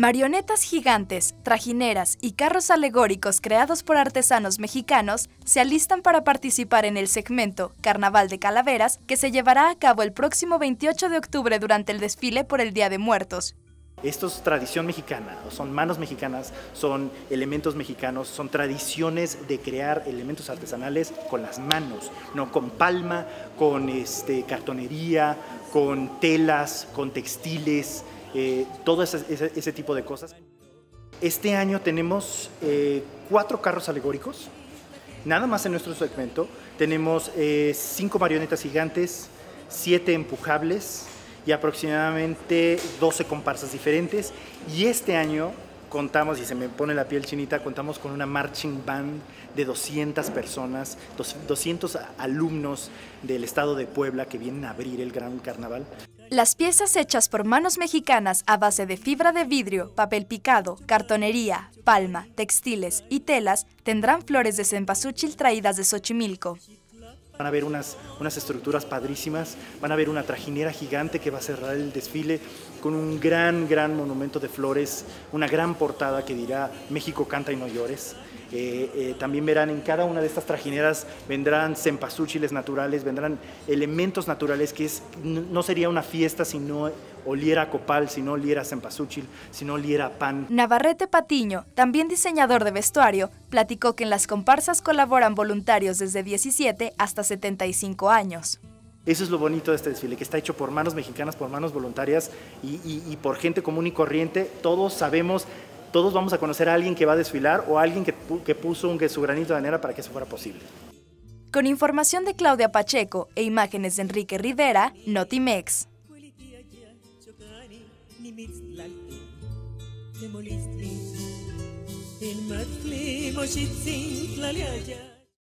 Marionetas gigantes, trajineras y carros alegóricos creados por artesanos mexicanos se alistan para participar en el segmento Carnaval de Calaveras, que se llevará a cabo el próximo 28 de octubre durante el desfile por el Día de Muertos. Esto es tradición mexicana, son manos mexicanas, son elementos mexicanos, son tradiciones de crear elementos artesanales con las manos, no con palma, con cartonería, con telas, con textiles, todo ese tipo de cosas. Este año tenemos 4 carros alegóricos, nada más en nuestro segmento. Tenemos 5 marionetas gigantes, 7 empujables y aproximadamente 12 comparsas diferentes. Y este año contamos, y se me pone la piel chinita, contamos con una marching band de 200 personas, 200 alumnos del estado de Puebla que vienen a abrir el gran carnaval. Las piezas hechas por manos mexicanas a base de fibra de vidrio, papel picado, cartonería, palma, textiles y telas tendrán flores de cempasúchil traídas de Xochimilco. Van a ver unas estructuras padrísimas, van a ver una trajinera gigante que va a cerrar el desfile con un gran monumento de flores, una gran portada que dirá México canta y no llores. También verán en cada una de estas trajineras vendrán cempasúchiles naturales, vendrán elementos naturales que no sería una fiesta si no oliera a copal, si no oliera a cempasúchil, si no oliera a pan. Navarrete Patiño, también diseñador de vestuario, platicó que en las comparsas colaboran voluntarios desde 17 hasta 75 años. Eso es lo bonito de este desfile, que está hecho por manos mexicanas, por manos voluntarias y por gente común y corriente. Todos sabemos, todos vamos a conocer a alguien que va a desfilar o a alguien que puso su granito de arena para que eso fuera posible. Con información de Claudia Pacheco e imágenes de Enrique Rivera, Notimex.